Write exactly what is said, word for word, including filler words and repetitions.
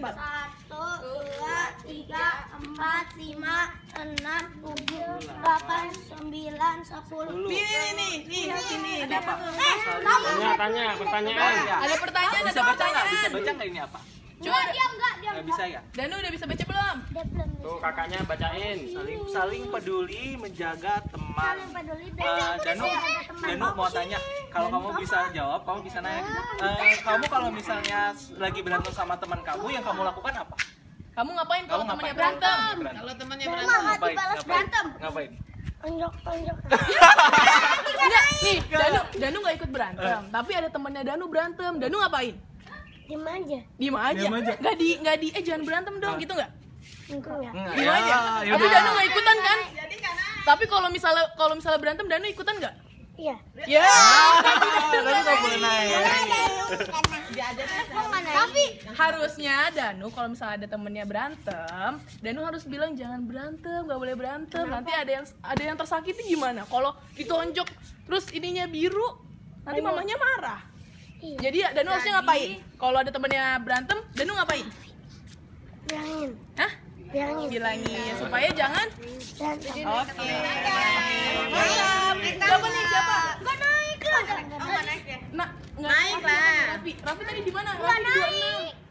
cepat. Satu, dua, tiga, empat, lima, enam, tujuh, delapan, sembilan, sepuluh. Nih nih nih nih nih sini. Ada apa? Eh, kamu Tanya, tanya, pertanyaan. Ada pertanyaan, Bisa ada baca nggak? pertanyaan. Bisa baca nggak ini apa? Coba dia enggak, dia Nggak bisa ya? Danu udah bisa baca belum? Dia belum Tuh kakaknya bacain. Saling saling peduli menjaga teman. saling peduli Eh, Danu, Danu mau tanya, kalau kamu bisa jawab, kamu bisa nanya. Eh, kamu kalau misalnya lagi berantem sama teman kamu, yang kamu lakukan apa? Kamu ngapain kalau Kamu temannya ngapain? berantem? Berantem. Kalau temannya Mama berantem. Ngapain? dibalas Ngapain? berantem. Ngapain? Tonjok, tonjok. Enggak, nih Danu Danu nggak ikut berantem, tapi ada temannya Danu berantem. Danu ngapain? Diem aja. Diem aja. Diem aja. Nggak di nggak di eh jangan berantem dong gitu nggak? Enggak ya. Enggak. Diem Ya, aja. ya Tapi udah. Danu nggak ikutan kan? Tapi kalau misalnya kalau misalnya berantem Danu ikutan nggak? Iya. Ya. Danu nggak boleh naik. Tapi Harusnya Danu kalau misalnya ada temennya berantem, Danu harus bilang jangan berantem, nggak boleh berantem. Nanti ada yang ada yang tersakiti gimana? Kalau ditonjok terus ininya biru, nanti mamanya marah. iya. Jadi Danu harusnya ngapain? Kalau ada temennya berantem, Danu ngapain? Bilangin, Hah? bilangin. Bilangin supaya jangan. Berantem. Oke. Mantap. Siapa nih siapa? Enggak naik lah. Nah, nggak- Naik lah. Raffi, Raffi tadi di mana? Enggak Raffi dua puluh enam. naik.